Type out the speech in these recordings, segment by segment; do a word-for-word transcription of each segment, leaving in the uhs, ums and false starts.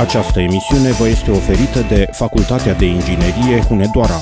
Această emisiune vă este oferită de Facultatea de Inginerie Hunedoara.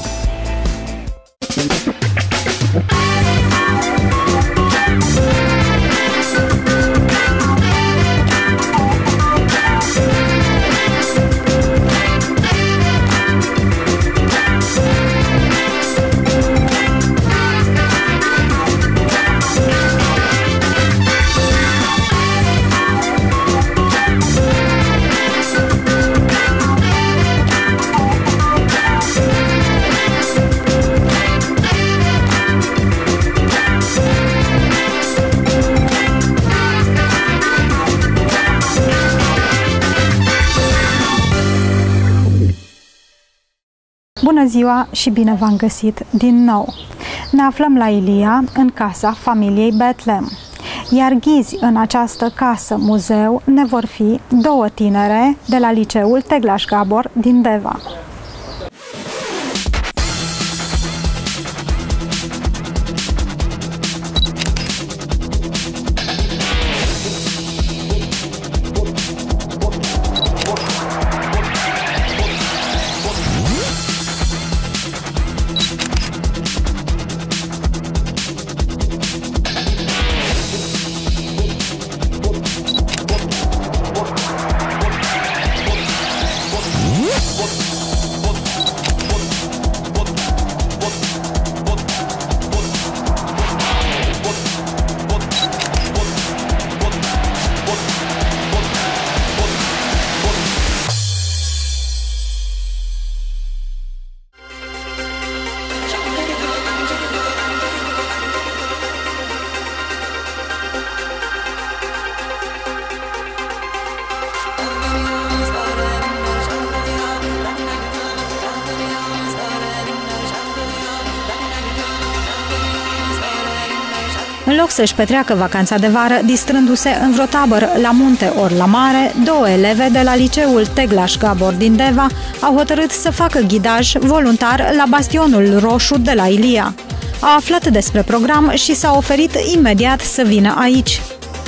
Bună ziua și bine v-am găsit din nou! Ne aflăm la Ilia, în casa familiei Betlem. Iar ghizi în această casă-muzeu ne vor fi două tinere de la liceul Teglaș Gabor din Deva. În loc să-și petreacă vacanța de vară, distrându-se în vreo tabără la munte ori la mare, două eleve de la liceul Teglaș Gabor din Deva au hotărât să facă ghidaj voluntar la Bastionul Roșu de la Ilia. Au aflat despre program și s-au oferit imediat să vină aici.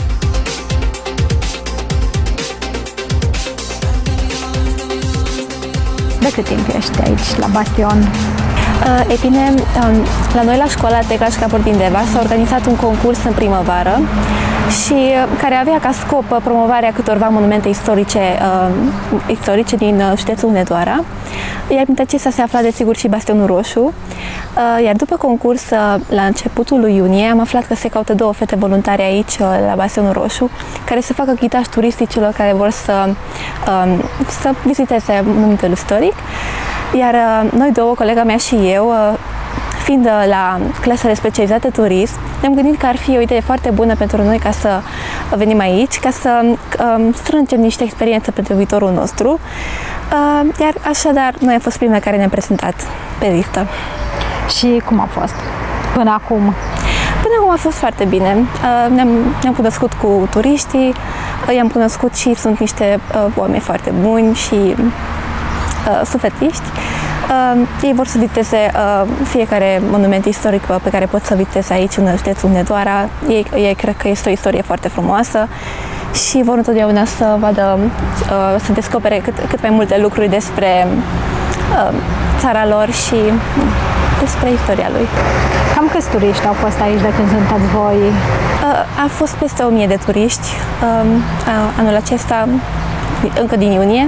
De cât timp ești aici la Bastion? E bine, la noi la școala Teglaș Gabor din Deva s-a organizat un concurs în primăvară și care avea ca scop promovarea câtorva monumente istorice, istorice din județul Hunedoara. Iar printre acestea se afla desigur și Bastionul Roșu. Iar după concurs, la începutul lui iunie, am aflat că se caută două fete voluntare aici la Bastionul Roșu, care să facă ghidaj turistic celor care vor să, să viziteze monumentul istoric. Iar noi două, colega mea și eu, fiind la clasele specializate turism, ne-am gândit că ar fi o idee foarte bună pentru noi ca să venim aici, ca să strângem niște experiențe pentru viitorul nostru. Iar așadar, noi am fost primele care ne-am prezentat pe listă. Și cum a fost până acum? Până acum a fost foarte bine. Ne-am, ne-am cunoscut cu turiștii, i-am cunoscut și sunt niște oameni foarte buni și uh, sufletiști. Uh, ei vor să viziteze uh, fiecare monument istoric pe care pot să viziteze aici în județul Hunedoara. Ei, ei cred că este o istorie foarte frumoasă și vor întotdeauna să vadă, uh, să descopere cât, cât mai multe lucruri despre uh, țara lor și despre istoria lui. Cam câți turiști au fost aici de când sunteți voi? Uh, a fost peste o mie de turiști uh, anul acesta, încă din iunie.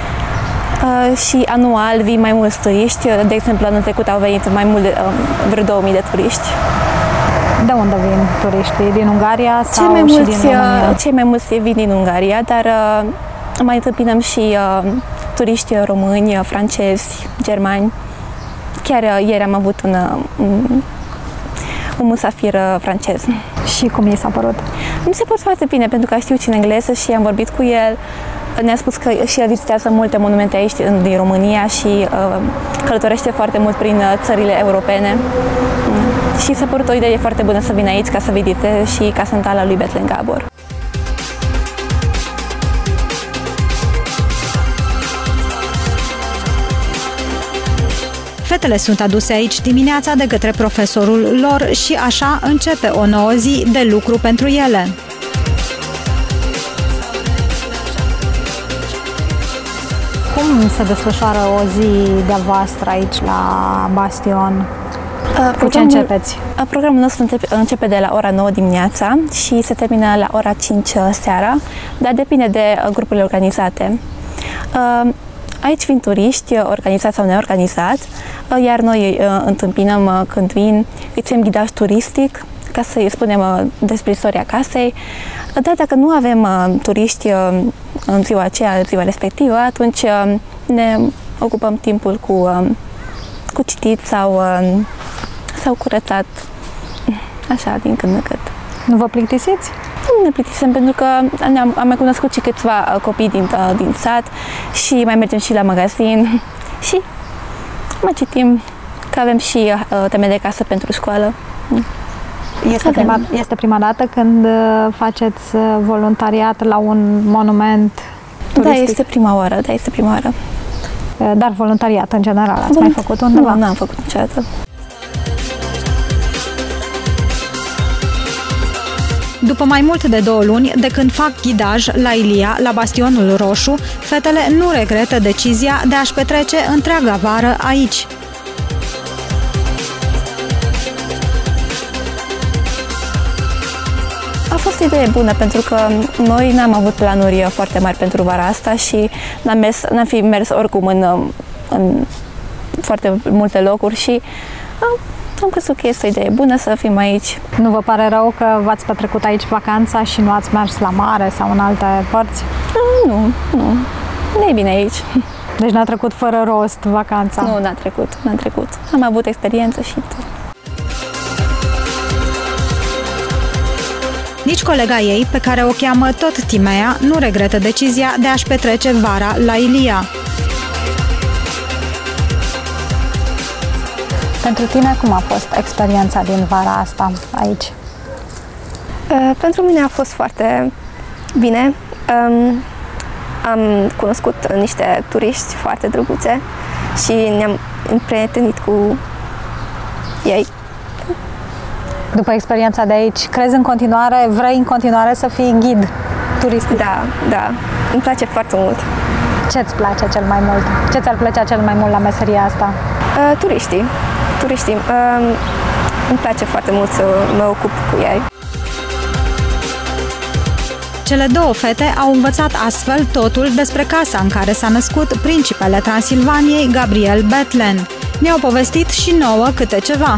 Uh, și anual vin mai mulți turiști. De exemplu, anul trecut au venit mai mult de uh, vreo două mii de turiști. De unde vin turiștii? Din Ungaria sau cei mai și mulți, din România? Cei mai mulți vin din Ungaria, dar uh, mai întâmpinăm și uh, turiști români, francezi, germani. Chiar uh, ieri am avut un, un, un musafir uh, francez. Și cum i s-a părut? Mi se părut foarte bine, pentru că știu și în engleză și am vorbit cu el. Ne-a spus că și el vizitează multe monumente aici din România și uh, călătorește foarte mult prin țările europene. Și s-a părut o idee foarte bună să vină aici ca să viziteze și Casa Natală a lui Betlem Gabor. Fetele sunt aduse aici dimineața de către profesorul lor și așa începe o nouă zi de lucru pentru ele. Cum se desfășoară o zi de-a voastră aici la Bastion? Uh, Cu ce începeți? Programul nostru începe de la ora nouă dimineața și se termină la ora cinci seara, dar depinde de grupurile organizate. Uh, aici vin turiști, organizați sau neorganizați, uh, iar noi îi uh, întâmpinăm uh, când vin, îi ținem ghidaj turistic, ca să-i spunem uh, despre istoria casei. Dar dacă nu avem uh, turiști uh, în ziua aceea, în ziua respectivă, atunci uh, ne ocupăm timpul cu, uh, cu citit sau, uh, sau curățat, așa, din când în când. Nu vă plictisiți? Nu ne plictisim, pentru că am, am mai cunoscut și câțiva uh, copii din, uh, din sat și mai mergem și la magazin și mai citim, că avem și uh, teme de casă pentru școală. Este prima, este prima dată când faceți voluntariat la un monument turistic? Da, este prima oară, da, este prima oară. Dar voluntariat în general, ați mai făcut undeva? Nu, n-am făcut niciodată. După mai mult de două luni de când fac ghidaj la Ilia, la Bastionul Roșu, fetele nu regretă decizia de a-și petrece întreaga vară aici. A fost o idee bună, pentru că noi n-am avut planuri foarte mari pentru vara asta și n-am, mers, n-am fi mers oricum în, în foarte multe locuri și am crezut că este o idee bună să fim aici. Nu vă pare rău că v-ați petrecut aici vacanța și nu ați mers la mare sau în alte părți? Nu, nu. Nu e bine aici. Deci n-a trecut fără rost vacanța? Nu, n-a trecut, n-a trecut. Am avut experiență și tot. Nici colega ei, pe care o cheamă tot Timea, nu regretă decizia de a-și petrece vara la Ilia. Pentru tine, cum a fost experiența din vara asta aici? Uh, pentru mine a fost foarte bine. Um, am cunoscut niște turiști foarte drăguțe și ne-am împrietenit cu ei. După experiența de aici, crezi în continuare, vrei în continuare să fii ghid turistic? Da, da. Îmi place foarte mult. Ce-ți place cel mai mult? Ce ți-ar plăcea cel mai mult la meseria asta? Uh, turiștii. Turiștii. Uh, îmi place foarte mult să mă ocup cu ei. Cele două fete au învățat astfel totul despre casa în care s-a născut principele Transilvaniei, Gabriel Bethlen. Ne-au povestit și nouă câte ceva.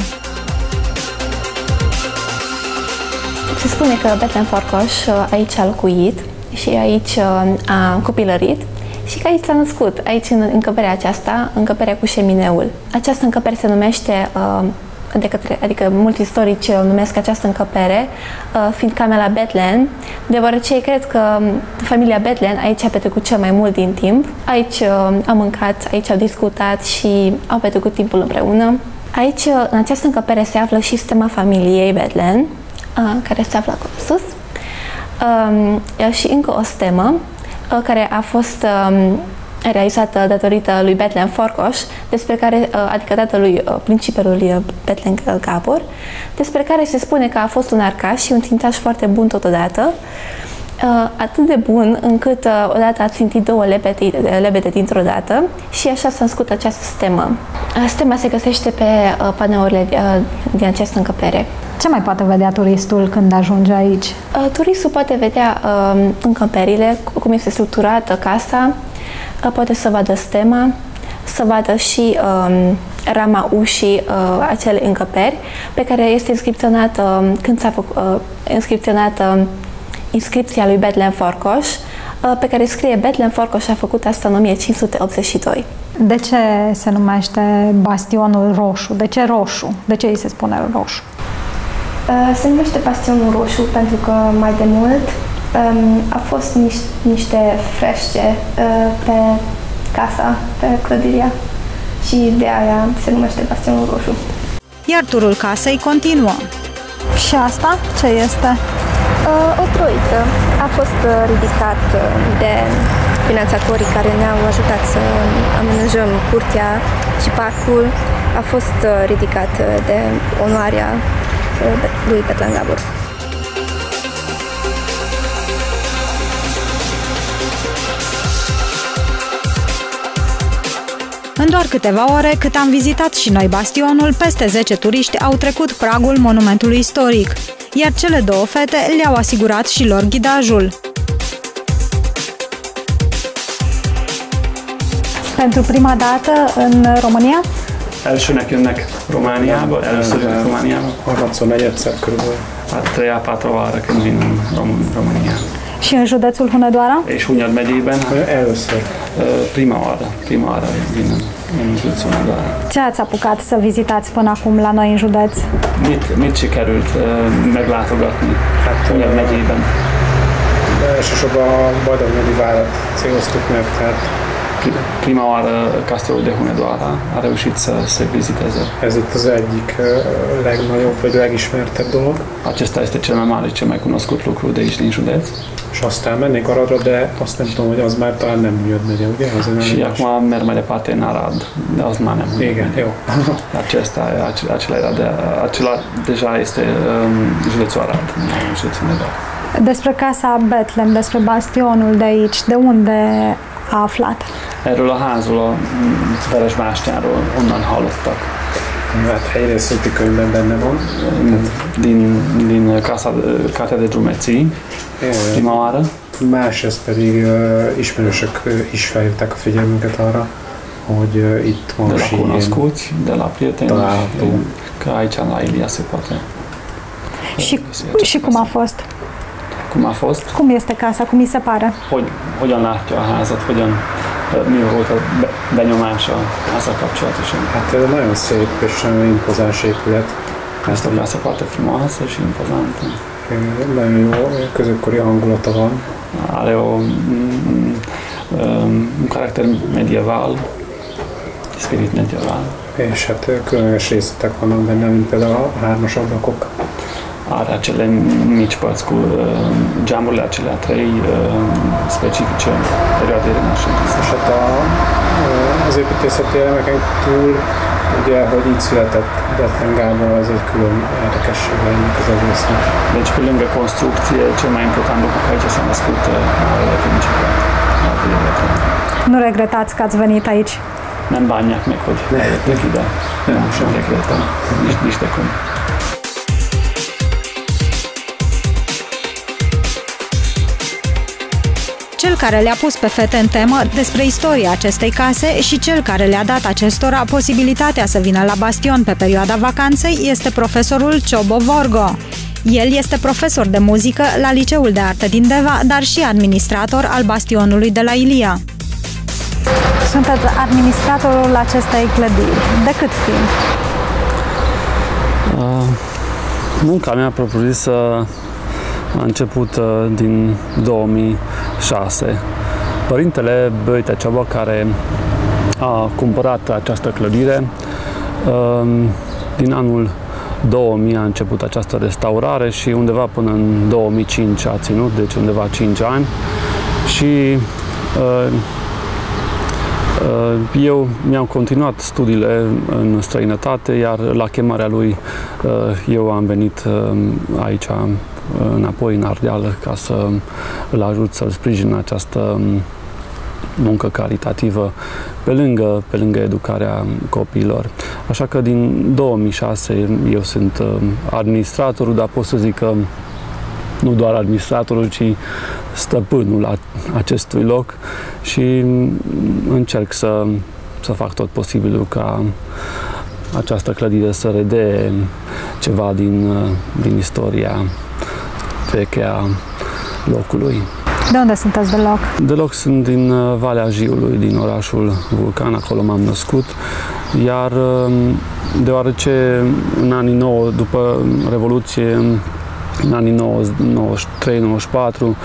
Se spune că Bethlen Farkas aici a locuit și aici a copilărit și că aici s-a născut, aici în încăperea aceasta, încăperea cu șemineul. Această încăpere se numește, de către, adică mulți istorici numesc această încăpere fiind camera Bethlen, deoarece cred că familia Bethlen aici a petrecut cel mai mult din timp. Aici au mâncat, aici au discutat și au petrecut timpul împreună. Aici, în această încăpere, se află și stema familiei Bethlen, care se află acolo sus, și încă o stemă care a fost realizată datorită lui Bethlen Farkas, despre care, adică tatălui principelului Bethlen Gabor, despre care se spune că a fost un arcaș și un țintaș foarte bun totodată, atât de bun încât odată a țintit două lebede, lebede dintr-o dată și așa s-a născut această stemă. Stema se găsește pe paneurile din această încăpere. Ce mai poate vedea turistul când ajunge aici? Turistul poate vedea încăperile, cum este structurată casa, poate să vadă stema, să vadă și um, rama ușii uh, acele încăperi, pe care este inscripționată, uh, când s-a făcut, uh, inscripționată uh, inscripția lui Bethlen Farkas, uh, pe care scrie Bethlen Farkas și a făcut asta în o mie cinci sute optzeci și doi. De ce se numește Bastionul Roșu? De ce roșu? De ce îi se spune roșu? Uh, se numește Bastionul Roșu pentru că mai de mult um, a fost niște, niște frește uh, pe casa, pe clădirea și de aia se numește Bastionul Roșu. Iar turul casei continuă. Și asta ce este? Uh, o troiță. A fost uh, ridicat uh, de finanțatorii care ne-au ajutat să amenajăm curtea și parcul. A fost uh, ridicat uh, de onoarea uh, lui Bethlen Gabor. În doar câteva ore, cât am vizitat și noi bastionul, peste zece turiști au trecut pragul monumentului istoric, iar cele două fete le-au asigurat și lor ghidajul. Pentru prima dată în România? Elsőnek jönnek Romániába, először jönnek Romániába. Harmadszor, negyedszer körülbelül. Hát trei-patru oară când vin în Rom- România. Și în județul Hunedoara? És Hunyad megyében, Először. prima oară, prima oară vin în, în județul Hunedoara. Ce ați apucat să vizitați până acum la noi în județ? Mit, mit sikerült uh, meglátogatni hát, Hunyad megyében? Elsősorban a Bajdok-megyei várat céloztuk meg, tehát Prima oară Castelul de Hunedoara a reușit să se viziteze. ez itt az egyik legnagyobb, vagy legismertebb dolog. Acesta este cel mai mare, cel mai cunoscut lucru de aici din județ. És aztán mennék Aradra, de azt nem tudom, hogy az már talán nem Hunyad megye, ugye? Az Și acum merg mai departe în Arad, de az már nem Hunyad megye. Jó. Acesta, acela era de, acela deja este um, județul Arad, județul Hunedoara. Despre casa Bethlehem, despre bastionul de aici, de unde a aflat? Erről a házról, a Veresbástyánról onnan hallottak. Hát helyrészeti könyvben benne van. Din, din Casa, Cartea de Drumeții, prima oară. Másrészt pedig uh, ismerősök uh, is felhívták a figyelmünket arra, hogy uh, itt de la Mosi cunoscuți, de la prieteni, că aici la Ilia se poate. Și, și cum a fost? Cum a fost? Cum este casa? Cum mi se pare? Hogy, hogyan látja a házat? Hogyan, mi volt a benyomása azzal kapcsolatosan? Hát ez nagyon szép és nagyon impozáns épület. Ezt a casa foarte frumoasă și impozantă. Nagyon jó középkori hangulata van. Are o, un, un caracter medieval, spirit medieval. És hát különleges részletek vannak benne, mint például a hármas ablakok. Are acele mici părți cu uh, geamurile acelea trei uh, specifice perioadei renașentiste. És hát a, az építészeti elemeken túl, ugye, hogy így született Bethlen Gábor, az egy külön érdekesség ennek az egésznek. Deci, pe lângă construcție, cel mai important lucru că aici s-a născut Marele Principe. Nu regretați că ați venit aici? Nem bánják meg, hogy eljöttek ide. Nem, sem regretem. Nici, nici de cum. Cel care le-a pus pe fete în temă despre istoria acestei case și cel care le-a dat acestora posibilitatea să vină la bastion pe perioada vacanței este profesorul Ciobo Vorgo. El este profesor de muzică la Liceul de Artă din Deva, dar și administrator al bastionului de la Ilia. Sunteți administratorul acestei clădiri. De cât timp? Uh, munca mea propriu-zisă a început din două mii șase. Părintele Băite Ciobo, care a cumpărat această clădire, din anul două mii a început această restaurare și undeva până în două mii cinci a ținut, deci undeva cinci ani. Și eu mi-am continuat studiile în străinătate, iar la chemarea lui eu am venit aici înapoi în Ardeal ca să îl ajut să-l sprijin în această muncă caritativă pe lângă, pe lângă educarea copiilor. Așa că din două mii șase eu sunt administratorul, dar pot să zic că nu doar administratorul, ci stăpânul acestui loc și încerc să, să fac tot posibilul ca această clădire să redee ceva din, din istoria veche a locului. De unde sunteți de loc? De loc sunt din Valea Jiului, din orașul Vulcan, acolo m-am născut, iar deoarece în anii nouă, după Revoluție, în anii nouăzeci și trei nouăzeci și patru,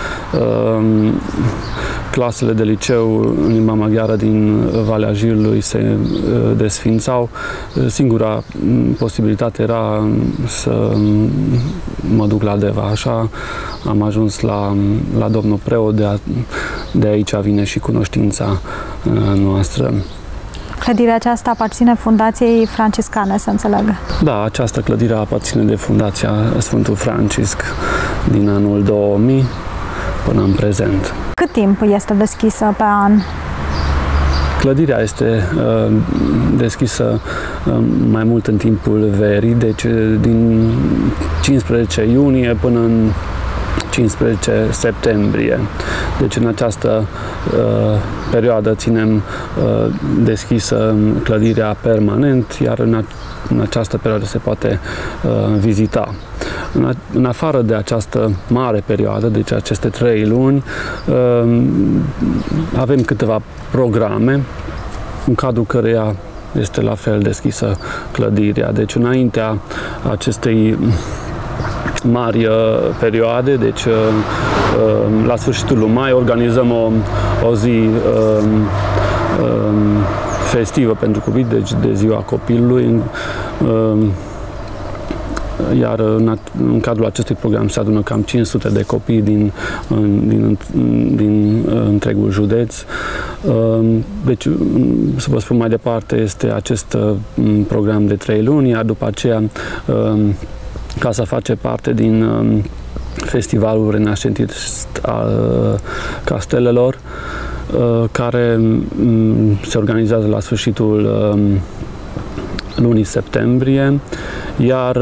clasele de liceu în limba maghiară din Valea Jiului se desfințau. Singura posibilitate era să mă duc la Deva. Așa am ajuns la, la domnul preot, de, a, de aici vine și cunoștința noastră. Clădirea aceasta aparține Fundației Franciscane, să înțeleg. Da, această clădire aparține de Fundația Sfântul Francisc din anul două mii până în prezent. Cât timp este deschisă pe an? Clădirea este uh, deschisă uh, mai mult în timpul verii, deci din cincisprezece iunie până în cincisprezece septembrie. Deci în această uh, perioadă ținem uh, deschisă clădirea permanent, iar în, a, în această perioadă se poate uh, vizita. În, a, în afară de această mare perioadă, deci aceste trei luni, uh, avem câteva programe în cadrul căreia este la fel deschisă clădirea. Deci înaintea acestei mari uh, perioade, deci uh, uh, la sfârșitul lui mai organizăm o, o zi uh, uh, festivă pentru copii, deci de ziua copilului, uh, iar în, în cadrul acestui program se adună cam cinci sute de copii din, din, din întregul județ. Deci, să vă spun mai departe, este acest program de trei luni, iar după aceea casa face parte din Festivalul Renascentist al Castelelor, care se organizează la sfârșitul lunii septembrie, iar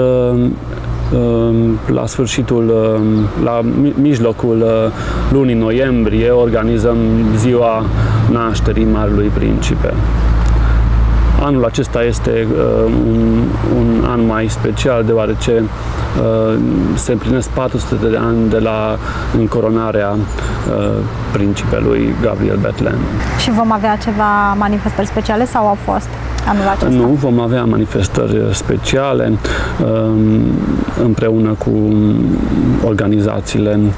la sfârșitul, la mijlocul lunii noiembrie organizăm ziua nașterii Marelui Principe. Anul acesta este uh, un, un an mai special, deoarece uh, se împlinesc patru sute de ani de la încoronarea uh, principelui Gabriel Bethlen. Și vom avea ceva manifestări speciale sau au fost anul acesta? Nu, vom avea manifestări speciale uh, împreună cu uh,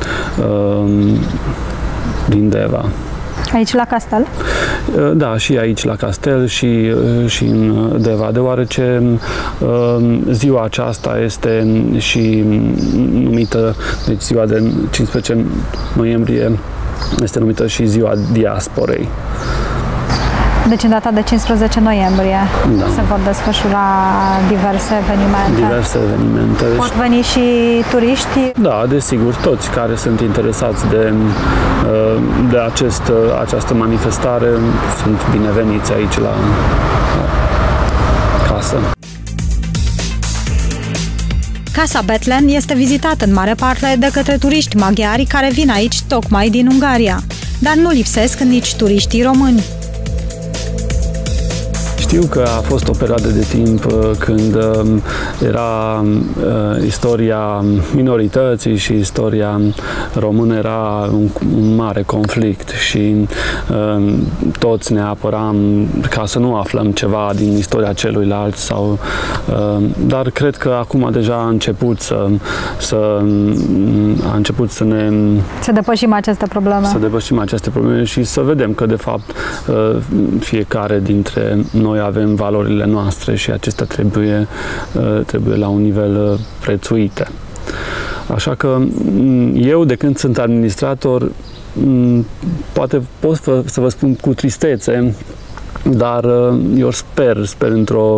din Deva. Aici la Castel? Da, și aici la Castel și, și în Deva, deoarece ziua aceasta este și numită, deci ziua de cincisprezece noiembrie este numită și ziua diasporei. Deci în data de cincisprezece noiembrie da. se vor desfășura diverse evenimente. Diverse evenimente. Pot veni și turiști? Da, desigur, toți care sunt interesați de, de acest, această manifestare sunt bineveniți aici la, la casă. Casa Bethlen este vizitată în mare parte de către turiști maghiari care vin aici tocmai din Ungaria, dar nu lipsesc nici turiștii români. Știu că a fost o perioadă de timp când era istoria minorității și istoria română era un, un mare conflict și toți ne apăram ca să nu aflăm ceva din istoria celuilalt sau, dar cred că acum deja a început să, să a început să ne să depășim aceste probleme. Să depășim aceste probleme și să vedem că de fapt fiecare dintre noi avem valorile noastre și acestea trebuie, trebuie la un nivel prețuite. Așa că eu, de când sunt administrator, poate pot să vă spun cu tristețe, dar eu sper, sper într-o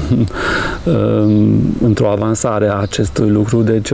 într-o avansare a acestui lucru, deci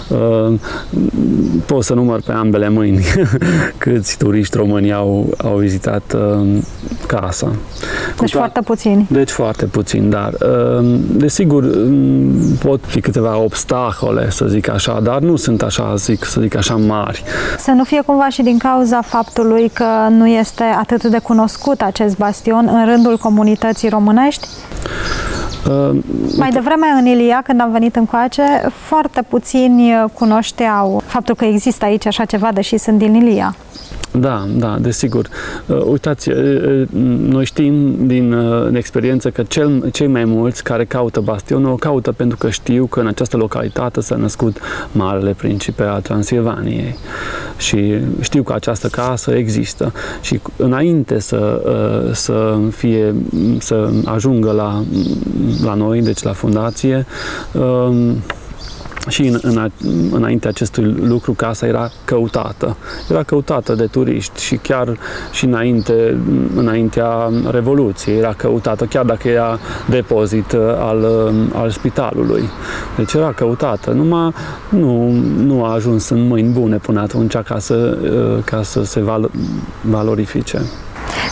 pot să număr pe ambele mâini câți turiști români au, au vizitat casa. Deci foarte puțini. Deci foarte puțini, dar desigur pot fi câteva obstacole, să zic așa, dar nu sunt așa, zic, să zic așa, mari. Să nu fie cumva și din cauza faptului că nu este atât de cunoscut acest bastion în rândul comunității românești? Uh, Mai devreme în Ilia, când am venit încoace, foarte puțini cunoșteau faptul că există aici așa ceva, deși sunt din Ilia. Da, da, desigur. Uh, uitați, uh, noi știm din uh, experiență că cel, cei mai mulți care caută bastionul o caută pentru că știu că în această localitate s-a născut Marele Principe al Transilvaniei și știu că această casă există și înainte să, uh, să fie, să ajungă la, la noi, deci la fundație, uh, și în, în, înainte acestui lucru, casa era căutată. Era căutată de turiști și chiar și înainte, înaintea Revoluției era căutată, chiar dacă era depozit al, al spitalului. Deci era căutată, numai nu, nu a ajuns în mâini bune până atunci ca să, ca să se val, valorifice.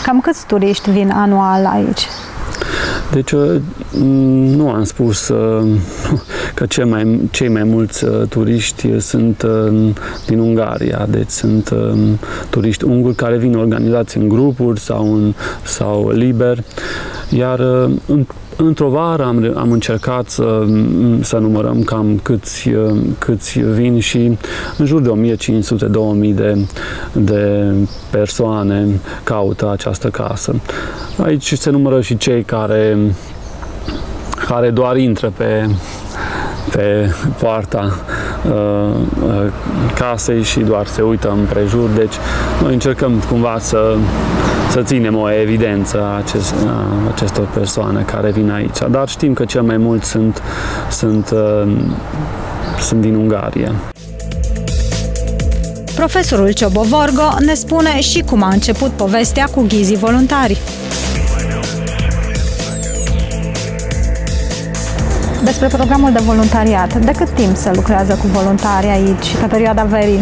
Cam câți turiști vin anual aici? Deci nu am spus că cei mai, cei mai mulți turiști sunt din Ungaria, deci sunt turiști unguri care vin organizați în grupuri sau, în, sau liber, iar în Într-o vară am, am încercat să, să numărăm cam câți, câți vin și în jur de o mie cinci sute - două mii de, de persoane caută această casă. Aici se numără și cei care, care doar intră pe, pe poarta uh, casei și doar se uită împrejur, deci noi încercăm cumva să să ținem o evidență a, acest, a acestor persoane care vin aici. Dar știm că cel mai mulți sunt, sunt, uh, sunt din Ungaria. Profesorul Ciobovorgo ne spune și cum a început povestea cu ghizii voluntari. Despre programul de voluntariat. De cât timp se lucrează cu voluntari aici, pe perioada verii?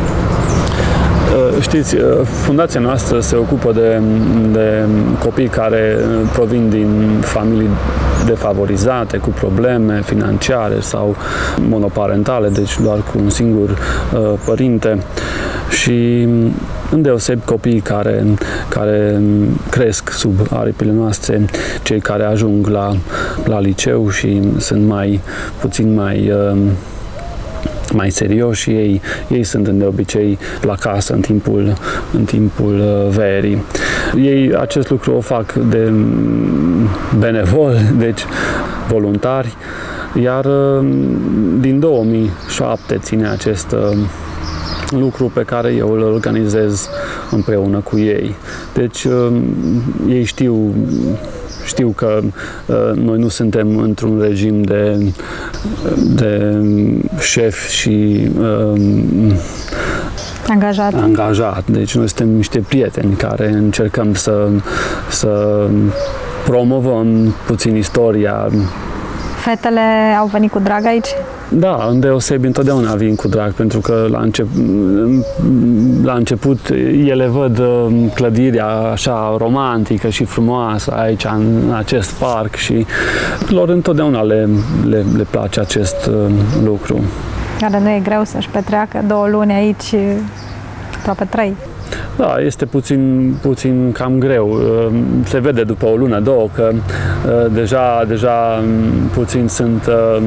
Știți, fundația noastră se ocupă de, de copii care provin din familii defavorizate, cu probleme financiare sau monoparentale, deci doar cu un singur uh, părinte. Și îndeosebi copiii care, care cresc sub aripile noastre, cei care ajung la, la liceu și sunt mai puțin mai uh, mai serioși și ei, ei sunt de obicei la casă în timpul, în timpul verii. Ei acest lucru o fac de benevol, deci voluntari, iar din două mii șapte ține acest lucru pe care eu îl organizez împreună cu ei. Deci ei știu Știu că uh, noi nu suntem într-un regim de, de șef și uh, angajat. angajat. Deci noi suntem niște prieteni care încercăm să, să promovăm puțin istoria. Fetele au venit cu drag aici? Da, îndeosebi întotdeauna vin cu drag, pentru că la început, la început ele văd clădirea așa romantică și frumoasă aici, în acest parc, și lor întotdeauna le, le, le place acest lucru. Dar nu e greu să-și petreacă două luni aici, aproape trei? Da, este puțin, puțin cam greu. Se vede după o lună, două, că deja, deja puțin sunt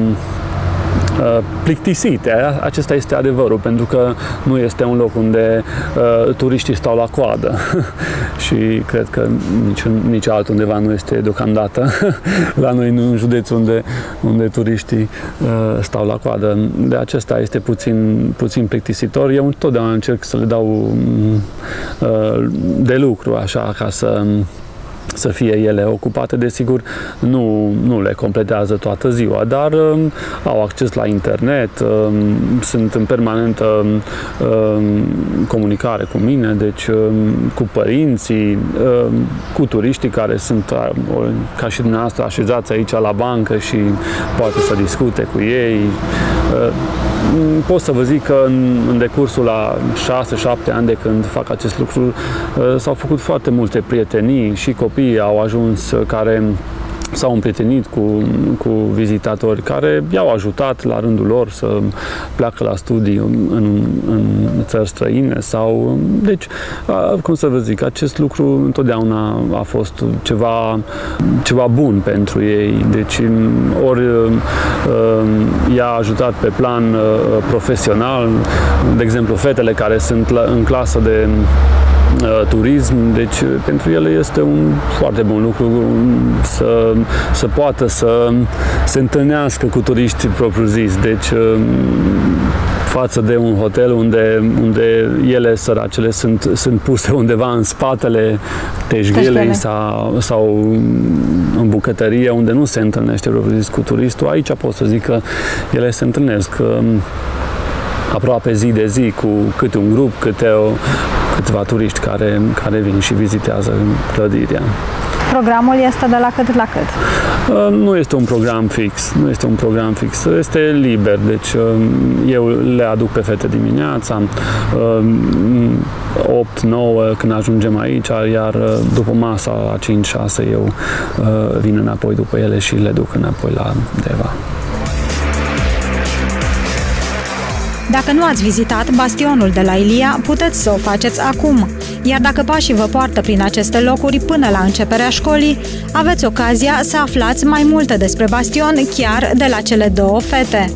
plictisite. Acesta este adevărul, pentru că nu este un loc unde uh, turiștii stau la coadă și cred că nici, nici altundeva nu este deocamdată la noi în județ unde, unde turiștii uh, stau la coadă. De acesta este puțin, puțin plictisitor. Eu întotdeauna încerc să le dau uh, de lucru, așa, ca să să fie ele ocupate. Desigur, nu, nu le completează toată ziua, dar um, au acces la internet, um, sunt în permanentă um, comunicare cu mine, deci um, cu părinții, um, cu turiștii care sunt, uh, ca și dumneavoastră, așezați aici la bancă și poate să discute cu ei. Uh, pot să vă zic că în, în decursul la șase șapte ani de când fac acest lucru, uh, s-au făcut foarte multe prietenii și copii au ajuns care s-au împrietenit cu, cu vizitatori care i-au ajutat la rândul lor să pleacă la studii în, în țări străine sau... Deci, cum să vă zic, acest lucru întotdeauna a fost ceva, ceva bun pentru ei. Deci, ori i-a ajutat pe plan profesional, de exemplu, fetele care sunt în clasă de turism, deci pentru ele este un foarte bun lucru să, să poată să se întâlnească cu turiști propriu-zis, deci față de un hotel unde, unde ele, săracele, sunt, sunt puse undeva în spatele teșghelei sau, sau în bucătărie, unde nu se întâlnește propriu-zis cu turistul. Aici pot să zic că ele se întâlnesc aproape zi de zi cu câte un grup, câte o câțiva turiști care, care vin și vizitează clădirea. Programul este de la cât la cât? Nu este un program fix, nu este un program fix, este liber, deci eu le aduc pe fete dimineața, opt nouă când ajungem aici, iar după masa la cinci șase eu vin înapoi după ele și le duc înapoi la Deva. Dacă nu ați vizitat bastionul de la Ilia, puteți să o faceți acum. Iar dacă pașii vă poartă prin aceste locuri până la începerea școlii, aveți ocazia să aflați mai multe despre bastion chiar de la cele două fete.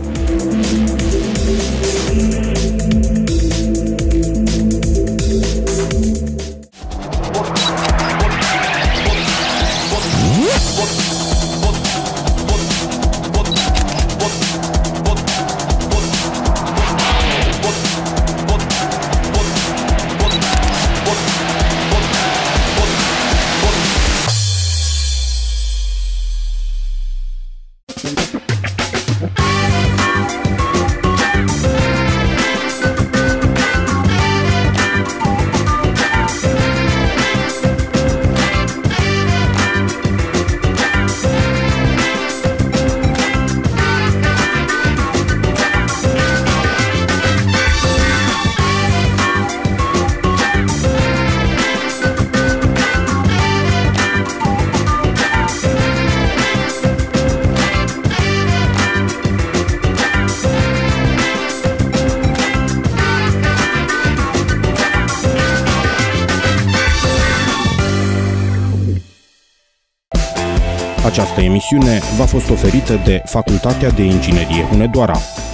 Această emisiune v-a fost oferită de Facultatea de Inginerie Hunedoara.